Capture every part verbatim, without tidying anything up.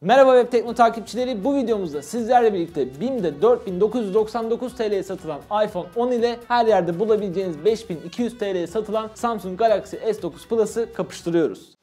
Merhaba Web Tekno takipçileri, bu videomuzda sizlerle birlikte BİM'de dört bin dokuz yüz doksan dokuz T L'ye satılan iPhone on ile her yerde bulabileceğiniz beş bin iki yüz T L'ye satılan Samsung Galaxy S dokuz Plus'ı kapıştırıyoruz.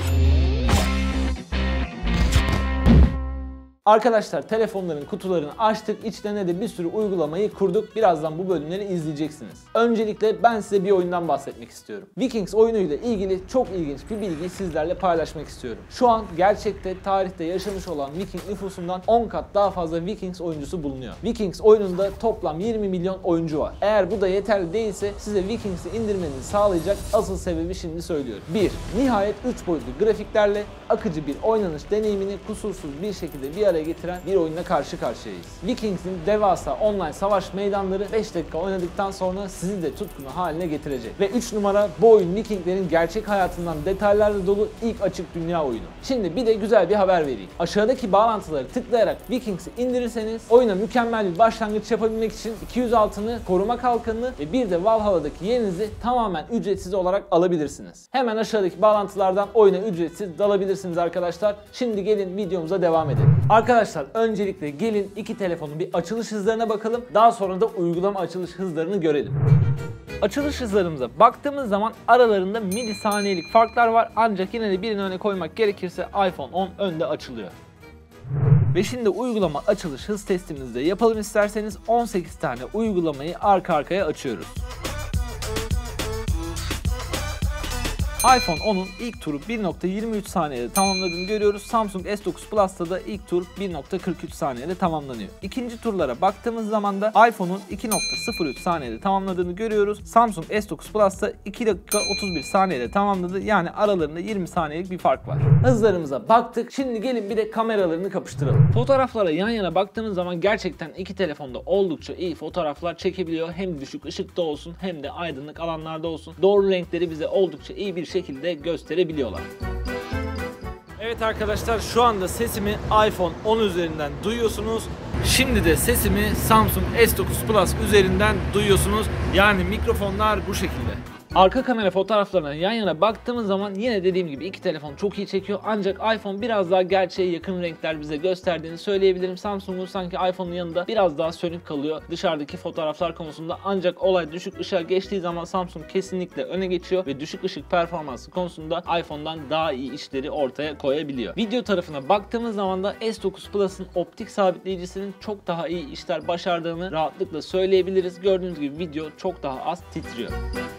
Arkadaşlar, telefonların kutularını açtık, içlerine de bir sürü uygulamayı kurduk. Birazdan bu bölümleri izleyeceksiniz. Öncelikle ben size bir oyundan bahsetmek istiyorum. Vikings oyunuyla ilgili çok ilginç bir bilgiyi sizlerle paylaşmak istiyorum. Şu an gerçekte, tarihte yaşamış olan Viking nüfusundan on kat daha fazla Vikings oyuncusu bulunuyor. Vikings oyununda toplam yirmi milyon oyuncu var. Eğer bu da yeterli değilse size Vikings'i indirmenizi sağlayacak asıl sebebi şimdi söylüyorum. bir Nihayet üç boyutlu grafiklerle akıcı bir oynanış deneyimini kusursuz bir şekilde bir araya getiren bir oyunla karşı karşıyayız. Vikings'in devasa online savaş meydanları beş dakika oynadıktan sonra sizi de tutkunu haline getirecek. Ve üç numara, bu oyun Vikinglerin gerçek hayatından detaylarla dolu ilk açık dünya oyunu. Şimdi bir de güzel bir haber vereyim. Aşağıdaki bağlantıları tıklayarak Vikings'i indirirseniz oyuna mükemmel bir başlangıç yapabilmek için iki yüz altını, koruma kalkanını ve bir de Valhalla'daki yerinizi tamamen ücretsiz olarak alabilirsiniz. Hemen aşağıdaki bağlantılardan oyuna ücretsiz dalabilirsiniz arkadaşlar. Şimdi gelin videomuza devam edelim. Arkadaşlar, öncelikle gelin iki telefonun bir açılış hızlarına bakalım. Daha sonra da uygulama açılış hızlarını görelim. Açılış hızlarımıza baktığımız zaman aralarında milisaniyelik farklar var. Ancak yine de birini öne koymak gerekirse iPhone on önde açılıyor. Ve şimdi uygulama açılış hız testimizi de yapalım isterseniz. on sekiz tane uygulamayı arka arkaya açıyoruz. iPhone on'un ilk turu bir nokta yirmi üç saniyede tamamladığını görüyoruz. Samsung S dokuz Plus'ta da ilk tur bir nokta kırk üç saniyede tamamlanıyor. İkinci turlara baktığımız zaman da iPhone'un iki nokta sıfır üç saniyede tamamladığını görüyoruz. Samsung S dokuz Plus'ta iki dakika otuz bir saniyede tamamladı. Yani aralarında yirmi saniyelik bir fark var. Hızlarımıza baktık. Şimdi gelin bir de kameralarını kapıştıralım. Fotoğraflara yan yana baktığımız zaman gerçekten iki telefonda oldukça iyi fotoğraflar çekebiliyor. Hem düşük ışıkta olsun hem de aydınlık alanlarda olsun. Doğru renkleri bize oldukça iyi bir şekilde gösterebiliyorlar. Evet arkadaşlar, şu anda sesimi iPhone on üzerinden duyuyorsunuz. Şimdi de sesimi Samsung S dokuz Plus üzerinden duyuyorsunuz. Yani mikrofonlar bu şekilde. Arka kamera fotoğraflarına yan yana baktığımız zaman yine dediğim gibi iki telefon çok iyi çekiyor. Ancak iPhone biraz daha gerçeğe yakın renkler bize gösterdiğini söyleyebilirim. Samsung'un sanki iPhone'un yanında biraz daha sönük kalıyor dışarıdaki fotoğraflar konusunda. Ancak olay düşük ışığa geçtiği zaman Samsung kesinlikle öne geçiyor ve düşük ışık performansı konusunda iPhone'dan daha iyi işleri ortaya koyabiliyor. Video tarafına baktığımız zaman da S dokuz Plus'ın optik sabitleyicisinin çok daha iyi işler başardığını rahatlıkla söyleyebiliriz. Gördüğünüz gibi video çok daha az titriyor.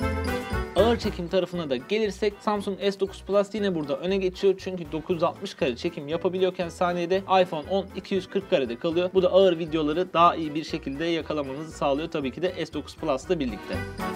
Ağır çekim tarafına da gelirsek Samsung S dokuz Plus yine burada öne geçiyor. Çünkü dokuz yüz altmış kare çekim yapabiliyorken saniyede iPhone on iki yüz kırk karede kalıyor. Bu da ağır videoları daha iyi bir şekilde yakalamanızı sağlıyor tabii ki de S dokuz Plus'la birlikte.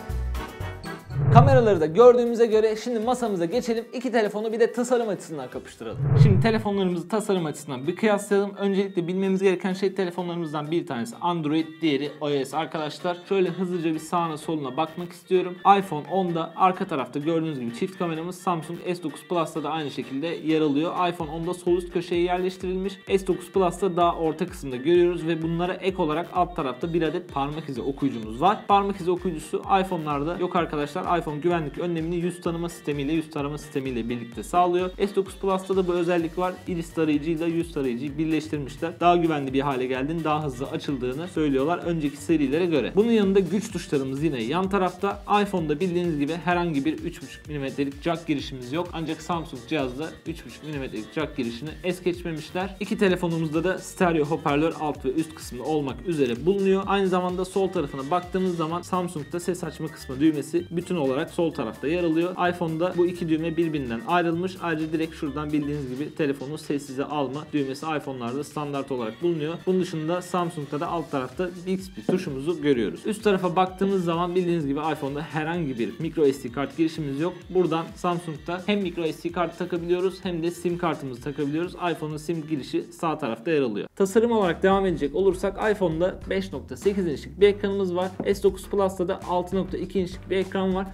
Kameraları da gördüğümüze göre şimdi masamıza geçelim. İki telefonu bir de tasarım açısından kapıştıralım. Şimdi telefonlarımızı tasarım açısından bir kıyaslayalım. Öncelikle bilmemiz gereken şey, telefonlarımızdan bir tanesi Android, diğeri iOS arkadaşlar. Şöyle hızlıca bir sağına soluna bakmak istiyorum. iPhone on'da arka tarafta gördüğünüz gibi çift kameramız, Samsung S dokuz Plus'ta da aynı şekilde yer alıyor. iPhone on'da sol üst köşeye yerleştirilmiş. S dokuz Plus'ta daha orta kısımda görüyoruz ve bunlara ek olarak alt tarafta bir adet parmak izi okuyucumuz var. Parmak izi okuyucusu iPhone'larda yok arkadaşlar. iPhone güvenlik önlemini yüz tanıma sistemiyle, yüz tarama sistemiyle birlikte sağlıyor. S dokuz Plus'ta da bu özellik var. Iris tarayıcıyla yüz tarayıcıyı birleştirmişler. Daha güvenli bir hale geldiğini, daha hızlı açıldığını söylüyorlar önceki serilere göre. Bunun yanında güç tuşlarımız yine yan tarafta. iPhone'da bildiğiniz gibi herhangi bir üç buçuk milimetrelik jack girişimiz yok. Ancak Samsung cihazda üç buçuk milimetrelik jack girişini es geçmemişler. İki telefonumuzda da stereo hoparlör alt ve üst kısmında olmak üzere bulunuyor. Aynı zamanda sol tarafına baktığımız zaman Samsung'da ses açma kısmı düğmesi bütün olarak sol tarafta yer alıyor. iPhone'da bu iki düğme birbirinden ayrılmış. Ayrıca direkt şuradan bildiğiniz gibi telefonu sessize alma düğmesi iPhone'larda standart olarak bulunuyor. Bunun dışında Samsung'da da alt tarafta Bixby tuşumuzu görüyoruz. Üst tarafa baktığımız zaman bildiğiniz gibi iPhone'da herhangi bir micro S D kart girişimiz yok. Buradan Samsung'da hem micro S D kart takabiliyoruz hem de sim kartımızı takabiliyoruz. iPhone'un sim girişi sağ tarafta yer alıyor. Tasarım olarak devam edecek olursak iPhone'da beş nokta sekiz inçlik bir ekranımız var. S dokuz Plus'ta da altı nokta iki inçlik bir ekran var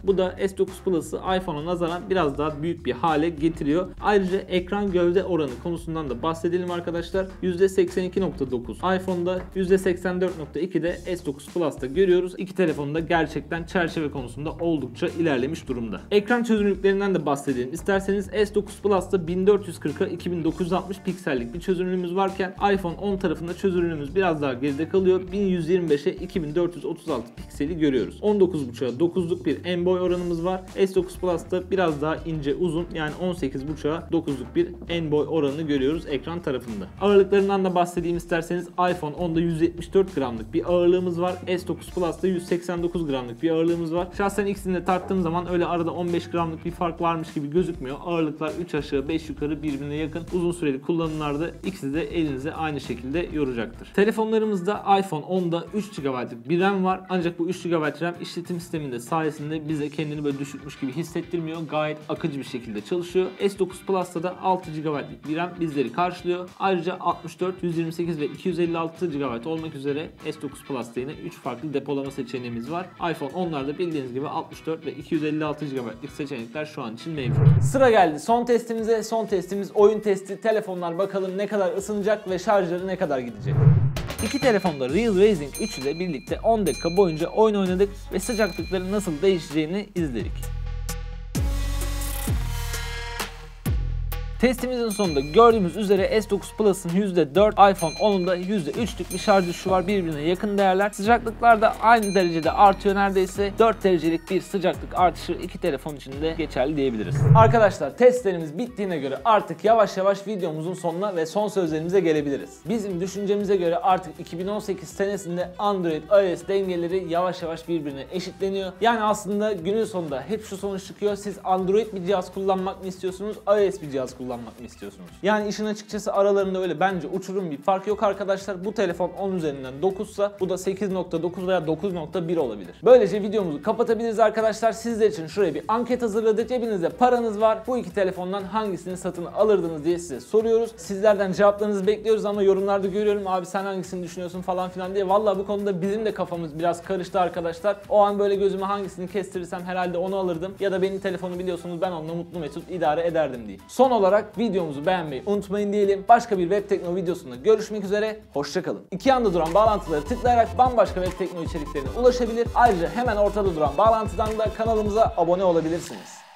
Bu da S dokuz Plus'ı iPhone'a nazaran biraz daha büyük bir hale getiriyor. Ayrıca ekran gövde oranı konusundan da bahsedelim arkadaşlar. yüzde seksen iki nokta dokuz iPhone'da, yüzde seksen dört nokta iki'de S dokuz Plus'ta görüyoruz. İki telefonda gerçekten çerçeve konusunda oldukça ilerlemiş durumda. Ekran çözünürlüklerinden de bahsedelim. İsterseniz S dokuz Plus'ta bin dört yüz kırk'a iki bin dokuz yüz altmış piksellik bir çözünürlüğümüz varken iPhone on tarafında çözünürlüğümüz biraz daha geride kalıyor. bin yüz yirmi beş'e iki bin dört yüz otuz altı pikseli görüyoruz. on dokuz buçuk'a dokuzluk bir en boy oranımız var. S dokuz Plus'ta biraz daha ince uzun, yani on sekiz buçuk'a dokuzluk bir en boy oranını görüyoruz ekran tarafında. Ağırlıklarından da bahsedeyim isterseniz. iPhone onda yüz yetmiş dört gramlık bir ağırlığımız var. S dokuz Plus'ta yüz seksen dokuz gramlık bir ağırlığımız var. Şahsen ikisini de tarttığım zaman öyle arada on beş gramlık bir fark varmış gibi gözükmüyor. Ağırlıklar üç aşağı beş yukarı birbirine yakın. Uzun süreli kullanımlarda ikisi de elinize aynı şekilde yoracaktır. Telefonlarımızda iPhone onda üç gigabaytlık bir RAM var. Ancak bu üç gigabayt RAM işletim sisteminde sayesinde bize kendini böyle düşükmüş gibi hissettirmiyor. Gayet akıcı bir şekilde çalışıyor. S dokuz Plus'ta da altı gigabaytlık bir RAM bizleri karşılıyor. Ayrıca altmış dört, yüz yirmi sekiz ve iki yüz elli altı gigabayt olmak üzere S dokuz Plus'ta yine üç farklı depolama seçeneğimiz var. iPhone onlarda bildiğiniz gibi altmış dört ve iki yüz elli altı gigabaytlık seçenekler şu an için mevcut. Sıra geldi son testimize. Son testimiz oyun testi. Telefonlar bakalım ne kadar ısınacak ve şarjları ne kadar gidecek. İki telefonda Real Racing üç ile birlikte on dakika boyunca oyun oynadık ve sıcaklıkların nasıl değişeceğini izledik. Testimizin sonunda gördüğümüz üzere S dokuz Plus'ın yüzde dört, iPhone onun da yüzde üç'lük bir şarj düşüşü var, birbirine yakın değerler. Sıcaklıklar da aynı derecede artıyor neredeyse. dört derecelik bir sıcaklık artışı iki telefon için de geçerli diyebiliriz. Arkadaşlar testlerimiz bittiğine göre artık yavaş yavaş videomuzun sonuna ve son sözlerimize gelebiliriz. Bizim düşüncemize göre artık iki bin on sekiz senesinde Android iOS dengeleri yavaş yavaş birbirine eşitleniyor. Yani aslında günün sonunda hep şu sonuç çıkıyor: siz Android bir cihaz kullanmak mı istiyorsunuz, iOS bir cihaz kullanmak kullanmak mı istiyorsunuz? Yani işin açıkçası aralarında öyle bence uçurum bir fark yok arkadaşlar. Bu telefon on üzerinden dokuzsa bu da sekiz nokta dokuz veya dokuz nokta bir olabilir. Böylece videomuzu kapatabiliriz arkadaşlar. Sizler için şuraya bir anket hazırladık. Cebinizde paranız var. Bu iki telefondan hangisini satın alırdınız diye size soruyoruz. Sizlerden cevaplarınızı bekliyoruz ama yorumlarda görüyorum, abi sen hangisini düşünüyorsun falan filan diye. Vallahi bu konuda bizim de kafamız biraz karıştı arkadaşlar. O an böyle gözüme hangisini kestirirsem herhalde onu alırdım. Ya da benim telefonu biliyorsunuz, ben onunla mutlu mesut idare ederdim diye. Son olarak videomuzu beğenmeyi unutmayın diyelim. Başka bir web tekno videosunda görüşmek üzere. Hoşça kalın. İki yanda duran bağlantıları tıklayarak bambaşka web tekno içeriklerine ulaşabilir. Ayrıca hemen ortada duran bağlantıdan da kanalımıza abone olabilirsiniz.